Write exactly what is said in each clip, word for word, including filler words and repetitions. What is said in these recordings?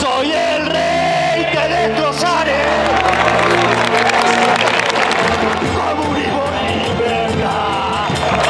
soy el rey, te destrozaré. Comunismo y libertad.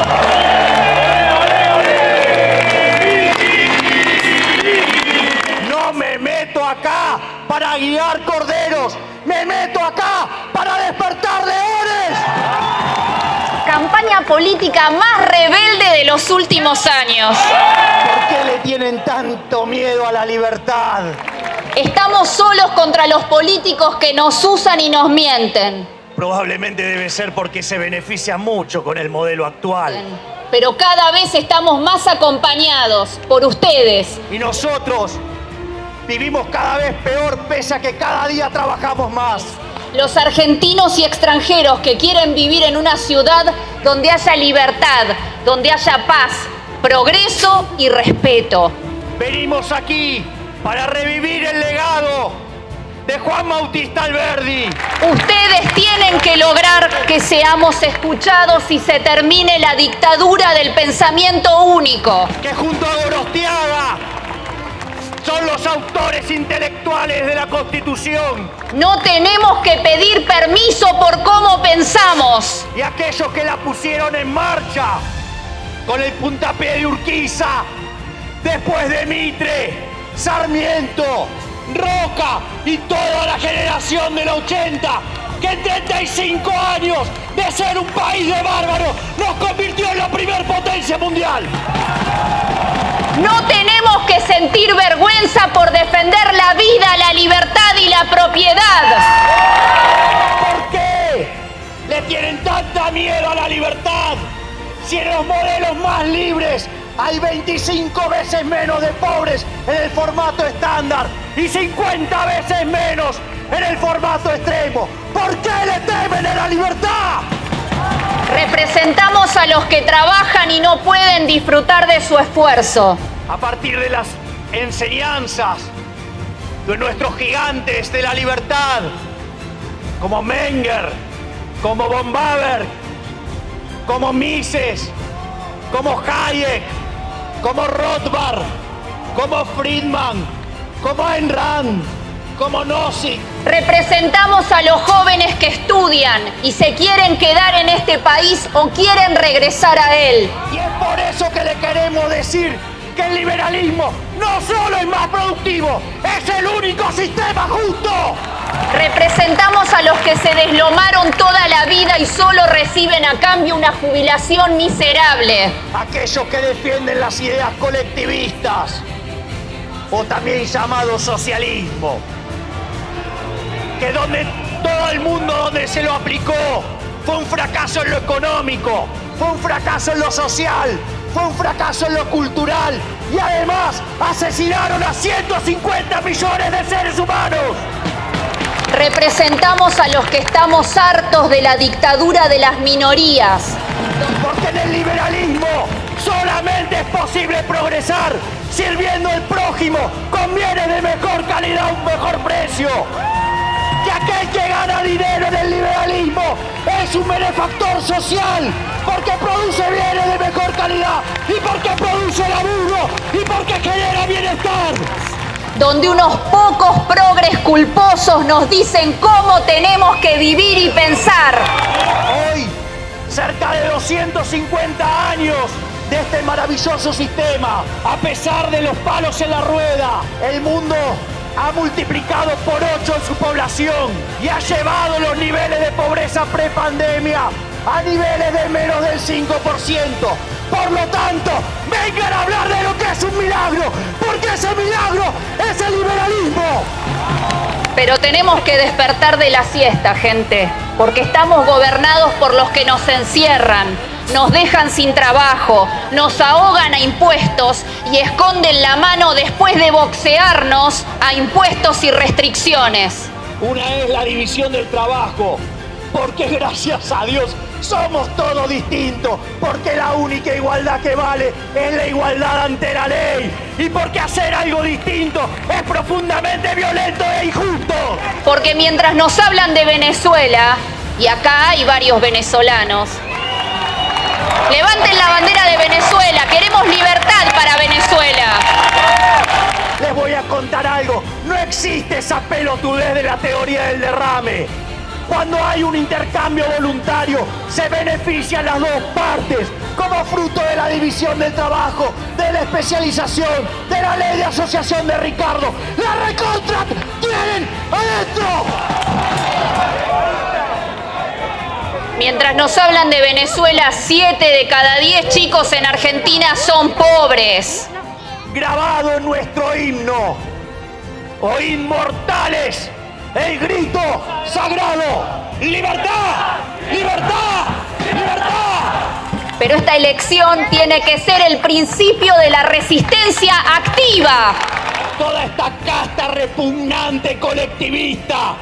No me meto acá para guiar corderos, me meto acá para despertar leones. Campaña política más rebelde de los últimos años. ¿Por qué le tienen tanto miedo a la libertad? Estamos solos contra los políticos que nos usan y nos mienten. Probablemente debe ser porque se beneficia mucho con el modelo actual. Pero cada vez estamos más acompañados por ustedes. Y nosotros vivimos cada vez peor pese a que cada día trabajamos más. Los argentinos y extranjeros que quieren vivir en una ciudad donde haya libertad, donde haya paz, progreso y respeto. Venimos aquí para revivir el legado de Juan Bautista Alberdi. Ustedes tienen que lograr que seamos escuchados y se termine la dictadura del pensamiento único. Que junto a Gorostiaga son los autores intelectuales de la Constitución. No tenemos que pedir permiso por cómo pensamos. Y aquellos que la pusieron en marcha con el puntapié de Urquiza, después de Mitre, Sarmiento, Roca y toda la generación del ochenta, que en treinta y cinco años de ser un país de bárbaros nos convirtió en la primer potencia mundial. No tenemos que sentir vergüenza por defender la vida, la libertad y la propiedad. ¿Por qué le tienen tanta miedo a la libertad? Si en los modelos más libres hay veinticinco veces menos de pobres en el formato estándar y cincuenta veces menos en el formato extremo. ¿Por qué le temen a la libertad? Representamos a los que trabajan y no pueden disfrutar de su esfuerzo. A partir de las enseñanzas de nuestros gigantes de la libertad, como Menger, como von Baber, como Mises, como Hayek, como Rothbard, como Friedman, como Ayn Rand, como Nozick. Representamos a los jóvenes que estudian y se quieren quedar en este país o quieren regresar a él. Y es por eso que le queremos decir que el liberalismo no solo es más productivo, es el único sistema justo. Representamos a los que se deslomaron toda la vida y solo reciben a cambio una jubilación miserable. Aquellos que defienden las ideas colectivistas, o también llamado socialismo, que donde todo el mundo donde se lo aplicó fue un fracaso en lo económico, fue un fracaso en lo social, fue un fracaso en lo cultural y además asesinaron a ciento cincuenta millones de seres humanos. Representamos a los que estamos hartos de la dictadura de las minorías. Porque en el liberalismo solamente es posible progresar sirviendo al prójimo con bienes de mejor calidad a un mejor precio. Que aquel que gana dinero en el liberalismo es un benefactor social porque produce bienes de mejor calidad y porque produce laburo y porque genera bienestar. Donde unos pocos progres culposos nos dicen cómo tenemos que vivir y pensar. Hoy, cerca de doscientos cincuenta años de este maravilloso sistema, a pesar de los palos en la rueda, el mundo ha multiplicado por ocho en su población y ha llevado los niveles de pobreza prepandemia a niveles de menos del cinco por ciento. Por lo tanto, vengan a hablar de lo que es un milagro, porque ese milagro es el liberalismo. Pero tenemos que despertar de la siesta, gente, porque estamos gobernados por los que nos encierran, nos dejan sin trabajo, nos ahogan a impuestos y esconden la mano después de boxearnos a impuestos y restricciones. Una es la división del trabajo, porque gracias a Dios somos todos distintos, porque la única igualdad que vale es la igualdad ante la ley y porque hacer algo distinto es profundamente violento e injusto. Porque mientras nos hablan de Venezuela, y acá hay varios venezolanos, levanten la bandera de Venezuela, queremos libertad para Venezuela. Les voy a contar algo. No existe esa pelotudez de la teoría del derrame. Cuando hay un intercambio voluntario, se benefician las dos partes, como fruto de la división del trabajo, de la especialización, de la ley de asociación de Ricardo. ¡La recontra tienen adentro! Mientras nos hablan de Venezuela, siete de cada diez chicos en Argentina son pobres. Grabado en nuestro himno, o inmortales, el grito sagrado: ¡libertad! ¡Libertad! ¡Libertad! Pero esta elección tiene que ser el principio de la resistencia activa. Toda esta casta repugnante colectivista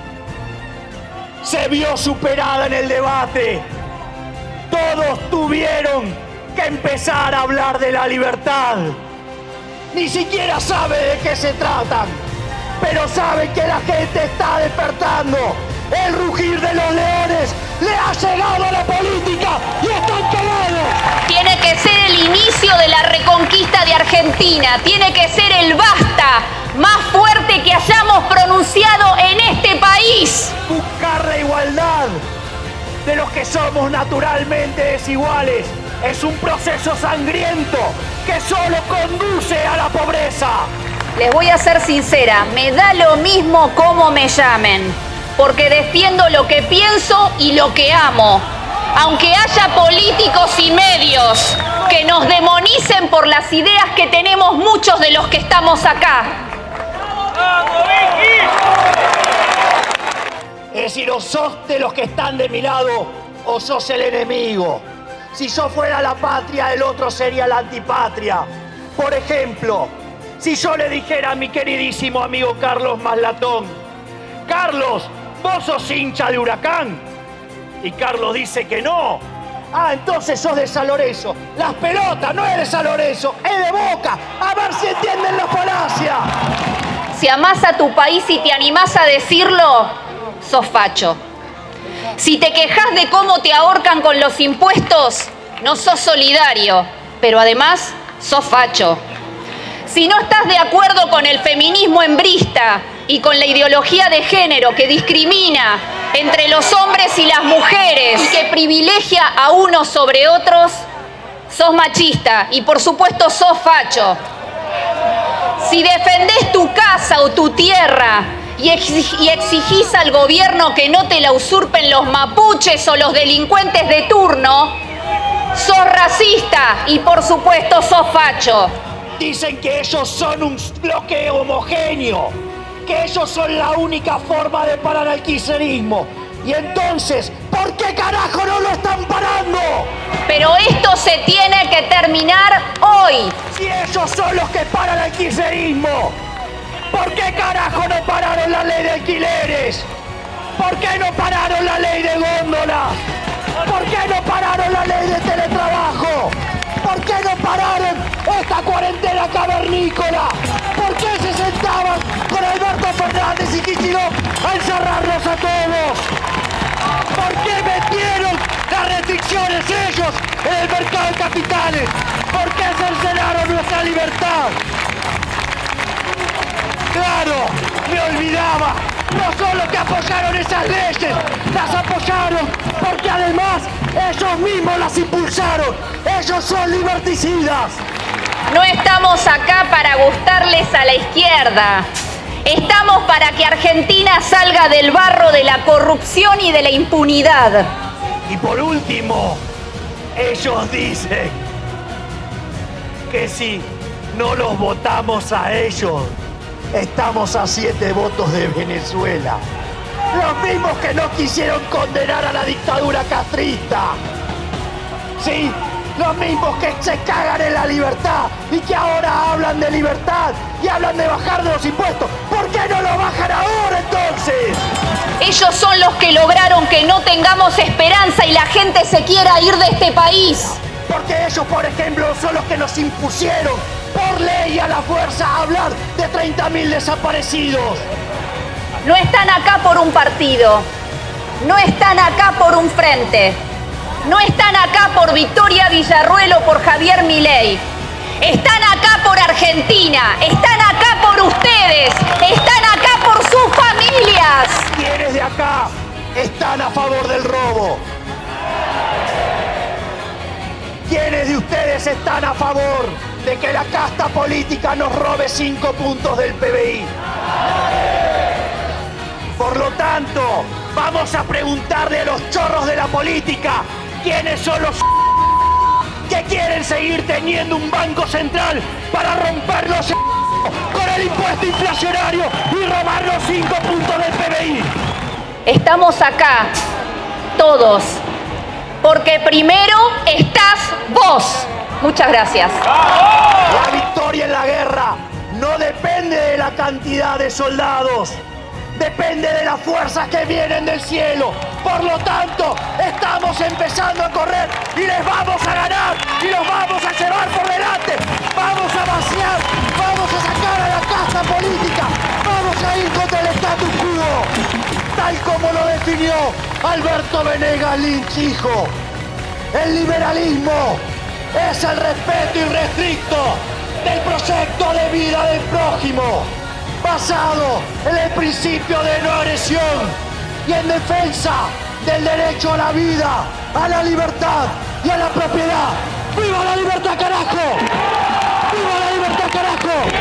se vio superada en el debate. Todos tuvieron que empezar a hablar de la libertad. Ni siquiera sabe de qué se tratan, pero saben que la gente está despertando. El rugir de los leones le ha llegado a la política y están cagados. Tiene que ser el inicio de la reconquista de Argentina. Tiene que ser el basta más fuerte que hayamos pronunciado en este país. Buscar la igualdad de los que somos naturalmente desiguales es un proceso sangriento que solo conduce a la pobreza. Les voy a ser sincera, me da lo mismo cómo me llamen, porque defiendo lo que pienso y lo que amo. Aunque haya políticos y medios que nos demonicen por las ideas que tenemos muchos de los que estamos acá. Es decir, o sos de los que están de mi lado o sos el enemigo. Si yo fuera la patria, el otro sería la antipatria. Por ejemplo, si yo le dijera a mi queridísimo amigo Carlos Maslatón: Carlos, ¿vos sos hincha de Huracán? Y Carlos dice que no. Ah, entonces sos de San Lorenzo. Las pelotas no es de San Lorenzo, es de Boca. A ver si entienden la falacia. Si amás a tu país y te animás a decirlo, sos facho. Si te quejas de cómo te ahorcan con los impuestos, no sos solidario, pero además sos facho. Si no estás de acuerdo con el feminismo hembrista y con la ideología de género que discrimina entre los hombres y las mujeres y que privilegia a unos sobre otros, sos machista y por supuesto sos facho. Si defendés tu casa o tu tierra y exigís al gobierno que no te la usurpen los mapuches o los delincuentes de turno, sos racista y por supuesto sos facho. Dicen que ellos son un bloque homogéneo, que ellos son la única forma de parar al kirchnerismo. Y entonces, ¿por qué carajo no lo están parando? Pero esto se tiene que terminar hoy. Si ellos son los que paran al kirchnerismo, ¿por qué carajo no pararon la ley de alquileres? ¿Por qué no pararon la ley de góndolas? ¿Por qué no pararon la ley de teletrabajo? ¿Por qué no pararon esta cuarentena cavernícola? ¿Por qué se sentaban con Alberto Fernández y Kicillof a encerrarnos a todos? ¿Por qué metieron las restricciones ellos en el mercado de capitales? ¿Por qué cercenaron nuestra libertad? Claro, me olvidaba. No solo que apoyaron esas leyes, las apoyaron porque además ellos mismos las impulsaron. Ellos son liberticidas. No estamos acá para gustarles a la izquierda. Estamos para que Argentina salga del barro de la corrupción y de la impunidad. Y por último, ellos dicen que si no los votamos a ellos, estamos a siete votos de Venezuela. Los mismos que no quisieron condenar a la dictadura castrista. Sí, los mismos que se cagan en la libertad y que ahora hablan de libertad y hablan de bajar de los impuestos. ¿Por qué no lo bajan ahora entonces? Ellos son los que lograron que no tengamos esperanza y la gente se quiera ir de este país. Porque ellos, por ejemplo, son los que nos impusieron por ley a la fuerza hablar de treinta mil desaparecidos. No están acá por un partido, no están acá por un frente, no están acá por Victoria Villarruel o por Javier Milei. Están acá por Argentina, están acá por ustedes, están acá por sus familias. ¿Quiénes de acá están a favor del robo? ¿Quiénes de ustedes están a favor de que la casta política nos robe cinco puntos del P B I? Por lo tanto, vamos a preguntarle a los chorros de la política quiénes son los que quieren seguir teniendo un banco central para romper los con el impuesto inflacionario y robar los cinco puntos del P B I. Estamos acá, todos, porque primero estás vos. Muchas gracias. La victoria en la guerra no depende de la cantidad de soldados, depende de las fuerzas que vienen del cielo. Por lo tanto, estamos empezando a correr y les vamos a ganar y los vamos a llevar por delante. Vamos a vaciar, vamos a sacar a la casta política, vamos a ir contra el status quo, tal como lo definió Alberto Venegas Lynch, hijo. El liberalismo es el respeto irrestricto del proyecto de vida del prójimo, basado en el principio de no agresión y en defensa del derecho a la vida, a la libertad y a la propiedad. ¡Viva la libertad, carajo! ¡Viva la libertad, carajo!